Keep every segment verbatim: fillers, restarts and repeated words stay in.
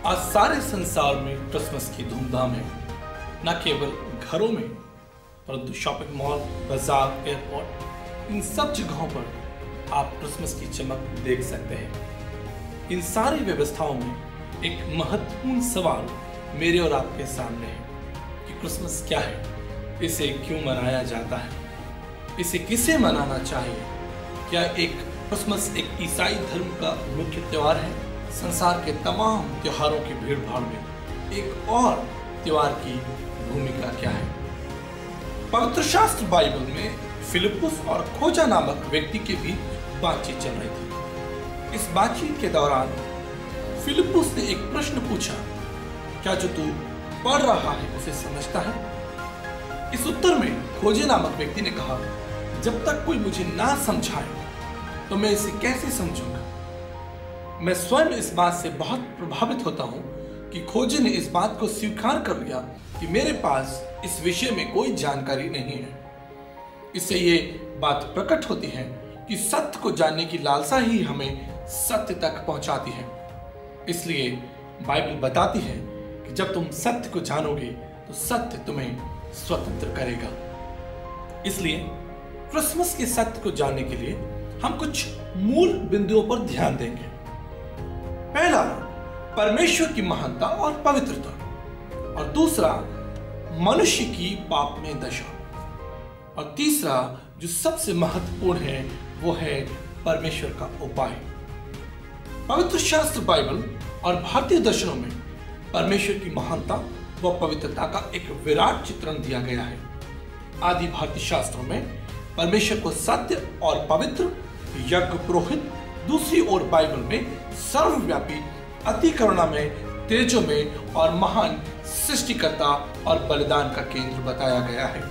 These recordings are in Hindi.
आज सारे संसार में क्रिसमस की धूमधाम है। न केवल घरों में परंतु शॉपिंग मॉल, बाजार, एयरपोर्ट, इन सब जगहों पर आप क्रिसमस की चमक देख सकते हैं। इन सारी व्यवस्थाओं में एक महत्वपूर्ण सवाल मेरे और आपके सामने है कि क्रिसमस क्या है, इसे क्यों मनाया जाता है, इसे किसे मनाना चाहिए। क्या एक क्रिसमस एक ईसाई धर्म का मुख्य त्योहार है? संसार के तमाम त्योहारों की भीड़ भाड़ में एक और त्योहार की भूमिका क्या है? पवित्र शास्त्र बाइबल में फिलिपुस और खोजा नामक व्यक्ति के बीच बातचीत चल रही थी। इस बातचीत के दौरान फिलिपुस ने एक प्रश्न पूछा, क्या जो तू पढ़ रहा है उसे समझता है? इस उत्तर में खोजे नामक व्यक्ति ने कहा, जब तक कोई मुझे ना समझाए तो मैं इसे कैसे समझूंगा। मैं स्वयं इस बात से बहुत प्रभावित होता हूं कि खोजे ने इस बात को स्वीकार कर लिया कि मेरे पास इस विषय में कोई जानकारी नहीं है। इससे ये बात प्रकट होती है कि सत्य को जानने की लालसा ही हमें सत्य तक पहुंचाती है। इसलिए बाइबल बताती है कि जब तुम सत्य को जानोगे तो सत्य तुम्हें स्वतंत्र करेगा। इसलिए क्रिसमस के सत्य को जानने के लिए हम कुछ मूल बिंदुओं पर ध्यान देंगे। पहला, परमेश्वर की महानता और पवित्रता, और दूसरा, मनुष्य की पाप में दशा, और तीसरा जो सबसे महत्वपूर्ण है वो है परमेश्वर का उपाय। पवित्र शास्त्र बाइबल और भारतीय दर्शनों में परमेश्वर की महानता व पवित्रता का एक विराट चित्रण दिया गया है। आदि भारतीय शास्त्रों में परमेश्वर को सत्य और पवित्र, यज्ञ पुरोहित, दूसरी ओर बाइबल में सर्वव्यापी, अति करुणा में, तेजो में और महान सृष्टिकर्ता और बलिदान का केंद्र बताया गया है।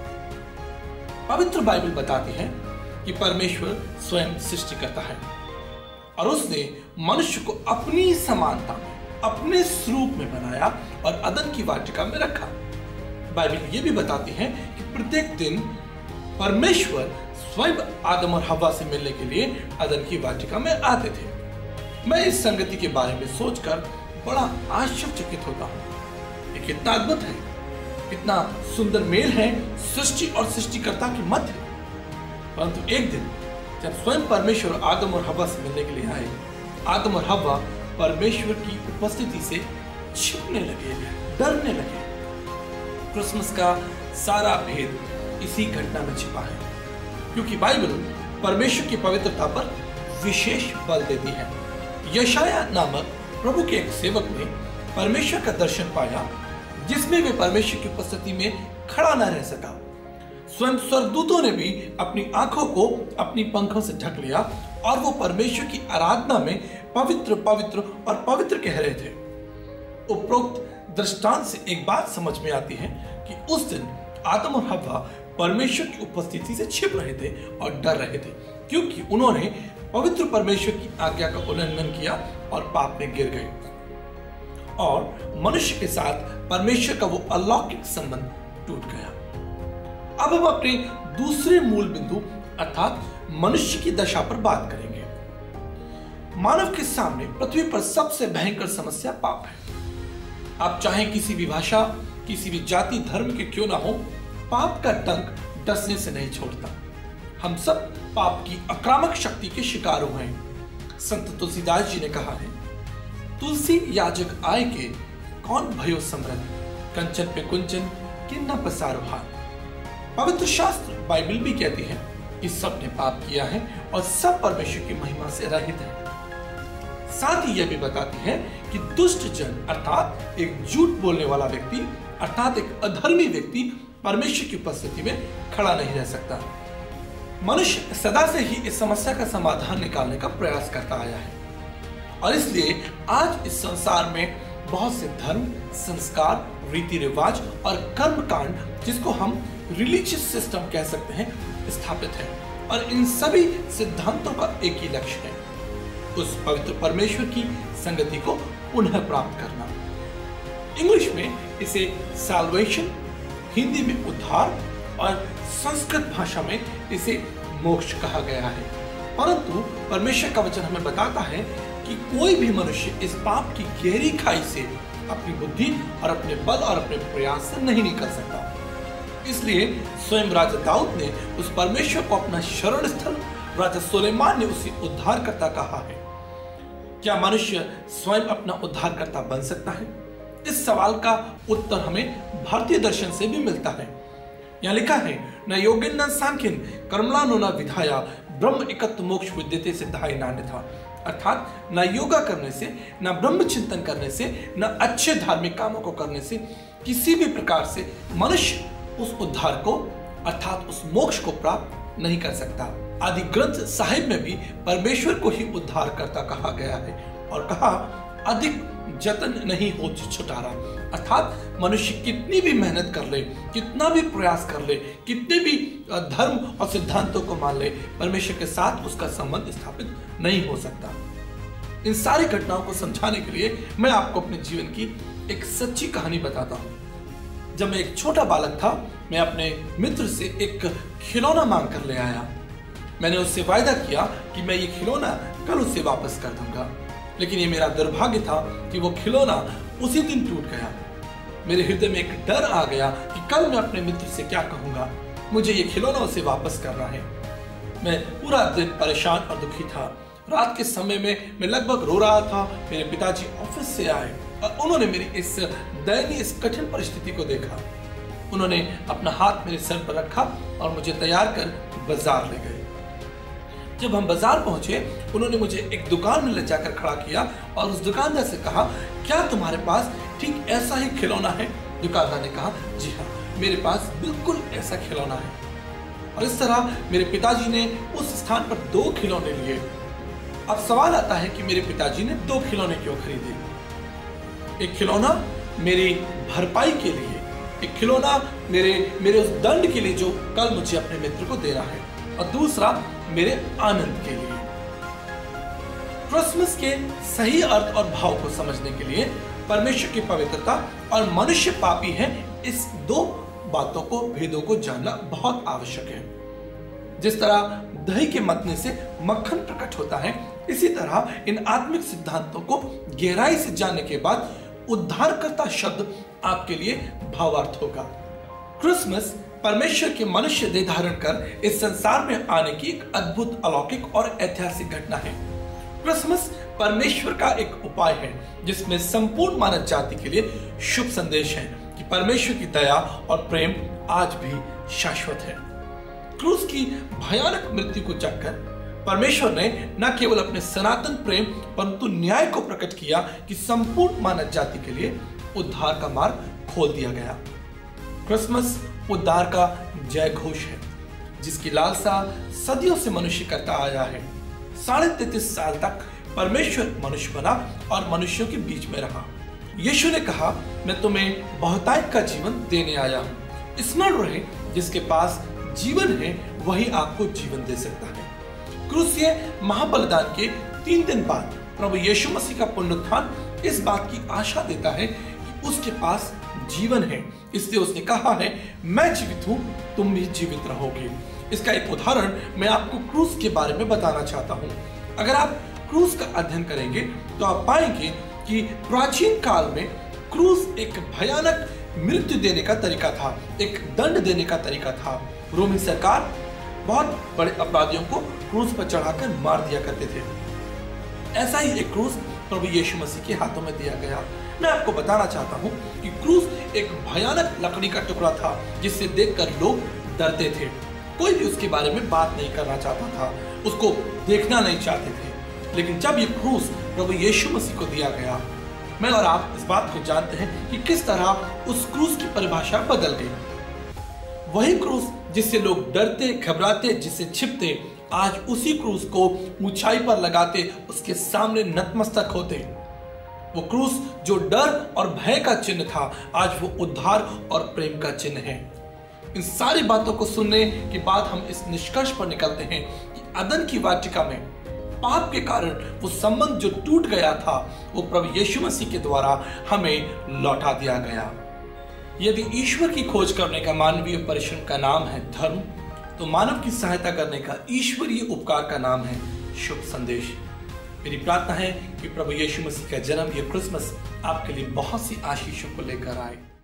पवित्र बाइबल बताती है कि परमेश्वर स्वयं सृष्टिकर्ता है और उसने मनुष्य को अपनी समानता में, अपने स्वरूप में बनाया और अदन की वाटिका में रखा। बाइबल ये भी बताती है कि प्रत्येक दिन परमेश्वर स्वयं आदम और हव्वा से मिलने के लिए अदन की वाटिका में आते थे। मैं इस संगति के बारे में सोचकर बड़ा आश्चर्यचकित होता हूँ। ये कितना अद्भुत है, कितना सुंदर मेल है सृष्टि और सृष्टिकर्ता के मध्य। परंतु एक दिन जब स्वयं परमेश्वर आदम और हव्वा से मिलने के लिए आए, आदम और हव्वा परमेश्वर की उपस्थिति से छिपने लगे, डरने लगे। क्रिसमस का सारा भेद इसी घटना में छिपा है, क्योंकि बाइबल परमेश्वर की पवित्रता पर विशेष बल देती है। यशाया नामक प्रभु के एक सेवक ने परमेश्वर का दर्शन पाया, जिसमें वे परमेश्वर की उपस्थिति में खड़ा न रह सका। स्वयं स्वर्गदूतों ने भी अपनी आंखों को अपनी पंखों से ढक लिया और वो परमेश्वर की आराधना में पवित्र पवित्र और पवित्र कह रहे थे। उपरोक्त दृष्टांत से एक बात समझ में आती है कि उस दिन आदम और हव्वा परमेश्वर की उपस्थिति से छिप रहे थे और डर रहे थे, क्योंकि उन्होंने पवित्र परमेश्वर की आज्ञा का उल्लंघन किया और पाप में गिर गए और मनुष्य के साथ परमेश्वर का वो अलौकिक संबंध टूट गया। अब हम अपने दूसरे मूल बिंदु अर्थात मनुष्य की दशा पर बात करेंगे। मानव के सामने पृथ्वी पर सबसे भयंकर समस्या पाप है। आप चाहे किसी भी भाषा, किसी भी जाति, धर्म के क्यों ना हो, पाप का डंक डसने से नहीं छोड़ता। हम सब पाप की आक्रामक शक्ति के शिकार हुए हैं। संत तुलसीदास जी ने कहा है, तुलसी याजक आए के कौन भयो समृद्ध, कंचन पे कुंचन किन्ना पसारो हाथ। पवित्र शास्त्र बाइबल भी कहती है कि सब ने पाप किया है और सब परमेश्वर की महिमा से रहित है। साथ ही यह भी बताती है कि दुष्ट जन अर्थात एक झूठ बोलने वाला व्यक्ति अर्थात एक अधर्मी व्यक्ति परमेश्वर की उपस्थिति में खड़ा नहीं रह सकता। मनुष्य सदा से ही इस समस्या का समाधान निकालने का प्रयास करता आया है और इसलिए आज इस संसार में बहुत से धर्म, संस्कार, रीति रिवाज और कर्म कांड, जिसको हम रिलीजियस सिस्टम कह सकते हैं, स्थापित है और इन सभी सिद्धांतों का एक ही लक्ष्य है, उस पवित्र परमेश्वर की संगति को पुनः प्राप्त करना। इंग्लिश में इसे सैल्वेशन, हिंदी में उद्धार और संस्कृत भाषा में इसे मोक्ष कहा गया है। परंतु परमेश्वर का वचन हमें बताता है कि कोई भी मनुष्य इस पाप की गहरी खाई से अपनी बुद्धि और अपने बल और अपने प्रयास से नहीं निकल सकता। इसलिए स्वयं राजा दाऊद ने उस परमेश्वर को अपना शरण स्थल, राजा सुलेमान ने उसे उद्धारकर्ता कहा है। क्या मनुष्य स्वयं अपना उद्धारकर्ता बन सकता है? इस सवाल का उत्तर हमें भारतीय दर्शन से भी मिलता है। यहाँ लिखा है, न योगिन न सांख्यन कर्मलानो न विधाया ब्रह्म एकत्व मोक्ष विद्यते सिद्धाय नान्यथा। अर्थात न योगा करने से, न ब्रह्म चिंतन करने से, न अच्छे धार्मिक कामों को करने से किसी भी प्रकार से मनुष्य उस उद्धार को अर्थात उस मोक्ष को प्राप्त नहीं कर सकता। आदि ग्रंथ साहिब में भी परमेश्वर को ही उद्धारकर्ता कहा गया है और कहा, अधिक जतन नहीं हो छुटारा। अर्थात मनुष्य कितनी भी मेहनत कर ले, कितना भी प्रयास कर ले, कितने भी धर्म और सिद्धांतों को मान ले, परमेश्वर के साथ उसका संबंध स्थापित नहीं हो सकता। इन सारी घटनाओं को समझाने के लिए मैं आपको अपने जीवन की एक सच्ची कहानी बताता हूँ। जब मैं एक छोटा बालक था, मैं अपने मित्र से एक खिलौना मांग कर ले आया। मैंने उससे वायदा किया कि मैं ये खिलौना कल उसे वापस कर दूंगा, लेकिन ये मेरा दुर्भाग्य था कि वो खिलौना उसी दिन टूट गया। मेरे हृदय में एक डर आ गया कि कल मैं अपने मित्र से क्या कहूंगा, मुझे ये खिलौना उसे वापस करना है। मैं पूरा दिन परेशान और दुखी था। रात के समय में मैं लगभग रो रहा था। मेरे पिताजी ऑफिस से आए और उन्होंने मेरी इस दयनीय, इस कठिन परिस्थिति को देखा। उन्होंने अपना हाथ मेरे सर पर रखा और मुझे तैयार कर बाजार ले गए। जब हम बाजार पहुंचे, उन्होंने मुझे एक दुकान में ले जाकर खड़ा किया और उस दुकानदार से कहा, क्या तुम्हारे पास ठीक ऐसा ही खिलौना है? दुकानदार ने कहा, जी हाँ, मेरे पास बिल्कुल ऐसा खिलौना है। और इस तरह मेरे पिताजी ने उस स्थान पर दो खिलौने लिए। अब सवाल आता है कि मेरे पिताजी ने दो खिलौने क्यों खरीदे? एक खिलौना मेरी भरपाई के लिए, एक खिलौना मेरे मेरे उस दंड के लिए जो कल मुझे अपने मित्र को देना है, और दूसरा मेरे आनंद के लिए। क्रिसमस के सही अर्थ और भाव को समझने के लिए परमेश्वर की पवित्रता और मनुष्य पापी है, इस दो बातों को, भेदों को जानना बहुत आवश्यक है। जिस तरह दही के मतने से मक्खन प्रकट होता है, इसी तरह इन आत्मिक सिद्धांतों को गहराई से जानने के बाद उद्धारकर्ता शब्द आपके लिए भावार्थ होगा। क्रिसमस परमेश्वर के मनुष्य देह धारण कर इस संसार में आने की एक अद्भुत, अलौकिक और ऐतिहासिक घटना है। क्रिसमस परमेश्वर का एक उपाय है जिसमें संपूर्ण मानव जाति के लिए शुभ संदेश है कि परमेश्वर की दया और प्रेम आज भी शाश्वत है। क्रूस की भयानक मृत्यु को चखकर परमेश्वर ने न केवल अपने सनातन प्रेम परंतु न्याय को प्रकट किया कि संपूर्ण मानव जाति के लिए उद्धार का मार्ग खोल दिया गया। क्रिसमस उद्धार का जय घोष है जिसकी लालसा सदियों से मनुष्य करता आया है। साढ़े तैतीस साल तक परमेश्वर मनुष्य बना और मनुष्यों के बीच में रहा। यीशु ने कहा, मैं तुम्हें बहुतायत का जीवन देने आया हूँ। स्मरण रहे, जिसके पास जीवन है वही आपको जीवन दे सकता है। क्रूसीय महाबलिदान के तीन दिन बाद प्रभु यीशु मसीह का पुनरुत्थान इस बात की आशा देता है कि उसके पास जीवन है। इसलिए उसने कहा है, मैं जीवित हूँ, तुम भी जीवित रहोगे। इसका एक उदाहरण मैं आपको क्रूस के बारे में बताना चाहता हूँ। अगर आप क्रूस का अध्ययन करेंगे तो आप पाएंगे कि प्राचीन काल में क्रूस एक भयानक मृत्यु देने का तरीका था, एक दंड देने का तरीका था। रोमी सरकार बहुत बड़े अपराधियों को क्रूस पर चढ़ाकर मार दिया करते थे। ऐसा ही एक क्रूस प्रभु यीशु मसीह के हाथों में दिया गया। मैं आपको बताना चाहता हूँ कि क्रूस एक भयानक लकड़ी का टुकड़ा था जिससे देखकर लोग डरते थे। कोई भी उसके बारे में बात नहीं करना चाहता था, उसको देखना नहीं चाहते थे। लेकिन जब ये क्रूस प्रभु यीशु मसीह को दिया गया, मैं और आप इस बात को जानते हैं कि किस तरह उस क्रूस की परिभाषा बदल गई। वही क्रूस जिससे लोग डरते, घबराते, जिससे छिपते, आज उसी क्रूस को ऊंचाई पर लगाते उसके सामने नतमस्तक होते। वो क्रूस जो डर और भय का चिन्ह था, आज वो उद्धार और प्रेम का चिन्ह है। इन सारी बातों को सुनने के बाद हम इस निष्कर्ष पर निकलते हैं कि अदन की वाटिका में पाप के कारण वो संबंध जो टूट गया था, वो प्रभु यीशु मसीह के द्वारा हमें लौटा दिया गया। यदि ईश्वर की खोज करने का मानवीय परिश्रम का नाम है धर्म, तो मानव की सहायता करने का ईश्वरीय उपकार का नाम है शुभ संदेश। मेरी प्रार्थना है कि प्रभु यीशु मसीह का जन्म, ये क्रिसमस आपके लिए बहुत सी आशीषों को लेकर आए।